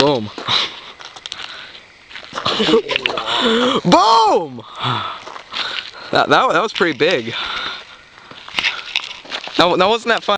Boom. Boom! That was pretty big. That wasn't that fun.